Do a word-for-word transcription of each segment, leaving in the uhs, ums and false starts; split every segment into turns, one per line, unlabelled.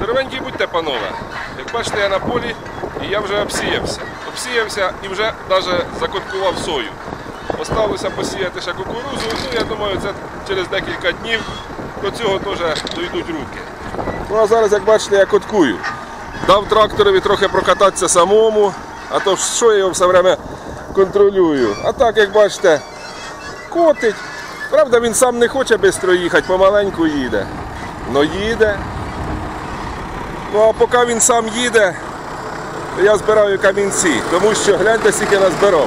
Здоровенькі будьте, панове. Як бачите, я на полі і я вже обсіявся. Обсіявся і вже навіть закоткував сою. Осталося посіяти ще кукурудзу, ну я думаю, це через декілька днів до цього теж дійдуть руки. Ну а зараз, як бачите, я коткую. Дав тракторові трохи прокататися самому, а то що я його все время контролюю. А так, як бачите, котить. Правда, він сам не хоче швидко їхати, помаленьку їде. Но їде. Ну а поки він сам їде, то я збираю камінці, тому що гляньте, скільки назбирав.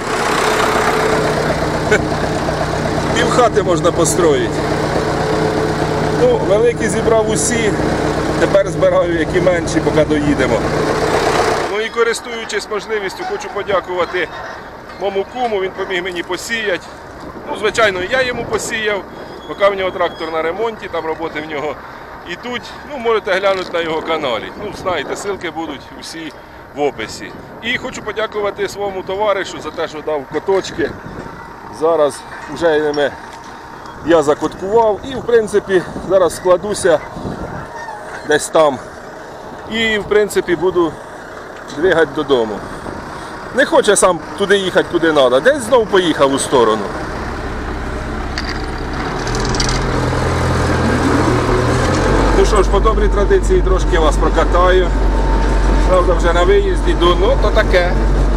Пів хати можна построїти. Ну, великі зібрав усі, тепер збираю які менші, поки доїдемо. Ну і користуючись можливістю, хочу подякувати моєму куму, він поміг мені посіяти. Ну, звичайно, я йому посіяв, поки в нього трактор на ремонті, там роботи в нього ідуть. Ну, можете глянути на його каналі. Ну, знаєте, ссылки будуть усі в описі. І хочу подякувати своєму товаришу за те, що дав коточки. Зараз вже ними я закоткував і, в принципі, зараз складуся десь там. І, в принципі, буду двигати додому. Не хоче сам туди їхати, куди треба. Десь знову поїхав у сторону. Ну що ж, по добрій традиції трошки вас прокатаю. Правда, вже на виїзді йду, ну то таке.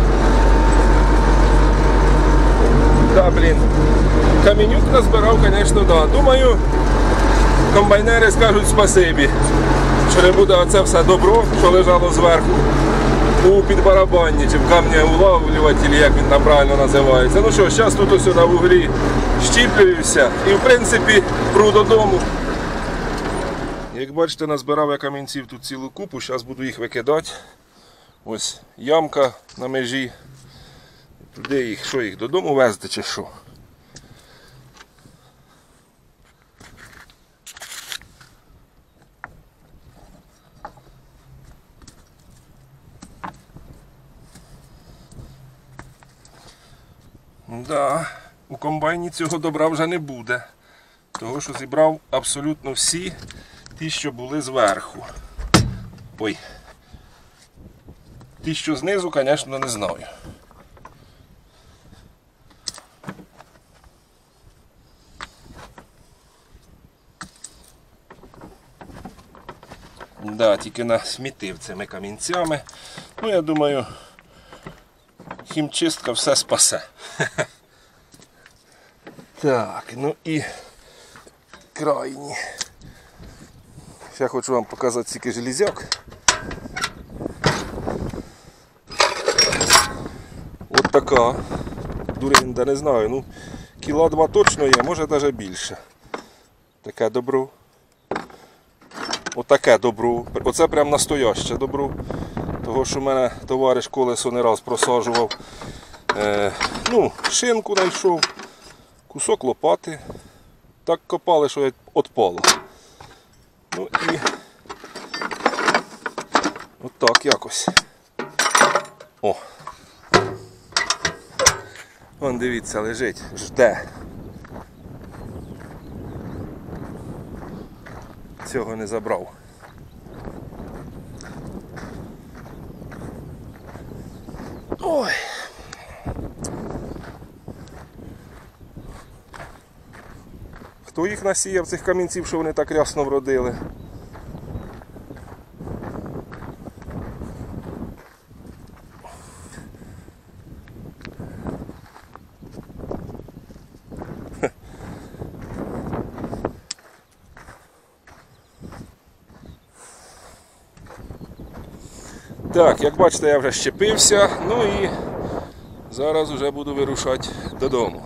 Да, блін. Каменюк назбирав, звісно, да. Думаю, комбайнери скажуть спасибі, що не буде оце все добро, що лежало зверху у підбарабанні, чи в камнеулавлювателі, як він там правильно називається. Ну що, зараз тут ось на вуглі щіплююся і, в принципі, пру додому. Як бачите, назбирав я камінців тут цілу купу, зараз буду їх викидати. Ось ямка на межі. Туди їх, що їх, додому везти чи що? Да, у комбайні цього добра вже не буде. Того, що зібрав абсолютно всі ті, що були зверху. Ой. Ті, що знизу, звісно, не знаю. Да, тільки насмітив цими камінцями. Ну, я думаю, хімчистка все спасе. Так, ну і крайні. Я хочу вам показати скільки железяк. От така. Дуринда, не знаю, ну кіла два точно є, може навіть більше. Таке добро. Отаке добро. Оце прям настояще добро. Того, що в мене товариш колесо не раз просаджував. Е, ну, шинку знайшов, кусок лопати. Так копали, що відпало. Ну і от так якось. О! Вон, дивіться, лежить, жде. Цього не забрав. Ой. Хто їх насіяв, цих камінців, що вони так рясно вродили? Так, як бачите, я вже щепився, ну і зараз вже буду вирушати додому.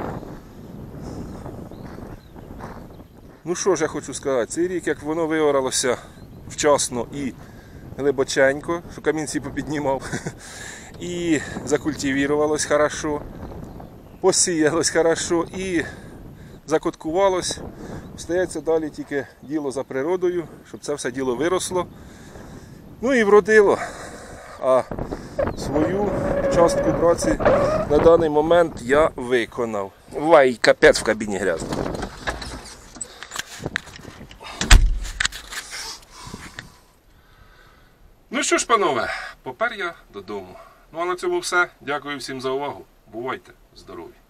Ну що ж я хочу сказати, цей рік, як воно виоралося вчасно і глибоченько, що камінці попіднімав, і закультивірувалось хорошо, посіялось хорошо і закоткувалось. Остається далі тільки діло за природою, щоб це все діло виросло. Ну і вродило. А свою частку праці на даний момент я виконав. Вай, капець в кабіні грязно. Ну що ж, панове, попер я додому. Ну а на цьому все. Дякую всім за увагу. Бувайте здорові!